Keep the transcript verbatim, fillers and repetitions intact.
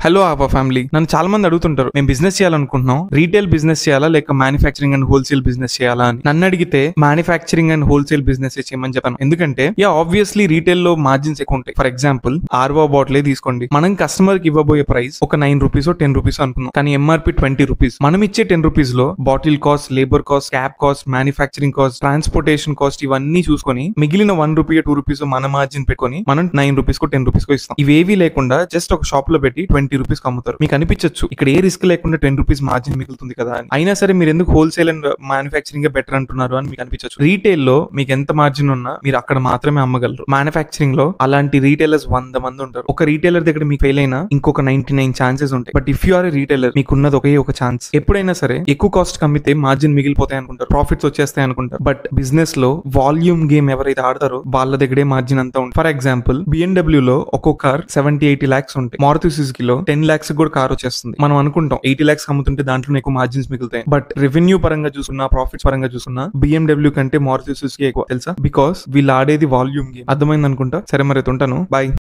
Hello ఆవా family. నన్ను చాలా మంది అడుగుతుంటారు, మేము బిజినెస్ చేయాలనుకుంటున్నాం, రీటైల్ బిజినెస్ చేయాలా లేక మ్యానుఫ్యాక్చరింగ్ అండ్ హోల్సేల్ బిజినెస్ చేయాలా అని. నన్ను అడిగితే మ్యానుఫ్యాక్చరింగ్ అండ్ హోల్సేల్ బిజినెస్ చేయమని చెప్పాను. ఎందుకంటే యా ఆబ్వియస్లీ రీటైల్ లో మార్జిన్స్ ఎక్కువ ఉంటాయి. ఫర్ ఎగ్జాంపుల్ ఆర్వో బాటిల్ తీసుకోండి, మనం కస్టమర్ కి ఇవ్వబోయే ప్రైస్ ఒక నైన్ రూపీస్ టెన్ రూపీస్ అనుకున్నాం, కానీ ఎంఆర్పి ట్వంటీ రూపీస్. మనం ఇచ్చే టెన్ రూపీస్ లో bottle cost, labour cost, cap cost, manufacturing cost, transportation cost ఇవన్నీ చూసుకొని మిగిలిన వన్ రూపీ టూ రూపీస్ మన మార్జిన్ పెట్టుకొని మనం నైన్ రూపీస్ కు టెన్ రూపీస్ కు ఇస్తాం. ఇవేవి లేకుండా జస్ట్ ఒక షాప్ లో పెట్టి ట్వంటీ రూపీస్ అమ్ముతారు. మీకు అనిపించచ్చు ఇక్కడ ఏ రిస్క్ లేకుండా టెన్ రూపీస్ మార్జిన్ మిగులుతుంది కదా అని. అయినా సరే మీరు ఎందుకు హోల్సేల్ అండ్ మ్యానుఫ్యాక్చరింగ్ బెటర్ అంటున్నారు అని మీకు అనిపించచ్చు. రీటైల్ లో మీకు ఎంత మార్జిన్ ఉన్నా మీరు అక్కడ మాత్రమే అమ్మగలరు. మ్యానుఫ్యాక్చరింగ్ లో అలాంటి రీటైలర్స్ వంద మంది ఉంటారు. ఒక రీటైలర్ దగ్గర మీకు ఫెయిల్ అయినా ఇంకొక నైన్టీ నైన్ ఛాన్సెస్ ఉంటాయి. But if you are a retailer మీకున్నది ఒకే ఒక ఛాన్స్. ఎప్పుడైనా సరే ఎక్కువ కాస్ట్ కమ్మితే మార్జిన్ మిగిలిపోతాయి అనుకుంటారు, ప్రాఫిట్స్ వచ్చేస్తాయి అనుకుంటారు. బట్ బిజినెస్ లో వాల్యూమ్ గేమ్ ఎవరైతే ఆడతారో వాళ్ళ దగ్గరే మార్జిన్ అంతా ఉంటుంది. ఫర్ ఎగ్జాంపుల్ బిఎండబ్ల్యూ లో ఒక్కొక్క కార్ సెవెంటీ ఎయిటీ లాక్స్ ఉంటాయి. మారుతి సుజుకి లో టెన్ లాక్స్ కూడా కార్ వచ్చేస్తుంది. మనం అనుకుంటాం ఎయిటీ లాక్స్ అమ్ముతుంటే దాంట్లో ఎక్కువ మార్జిన్స్ మిగులుతాయి. బట్ రెవెన్యూ పరంగా చూసుకున్నా, ప్రాఫిట్స్ పరంగా చూసుకున్నా బిఎండబ్ల్యూ కంటే మారుతి సుజుకి ఎక్కువ. తెలుసా? బికాస్ వీళ్ళు ఆడేది వాల్యూమ్ గేమ్. అర్థమైంది అనుకుంటా. సరే మరి ఉంటాను, బాయ్.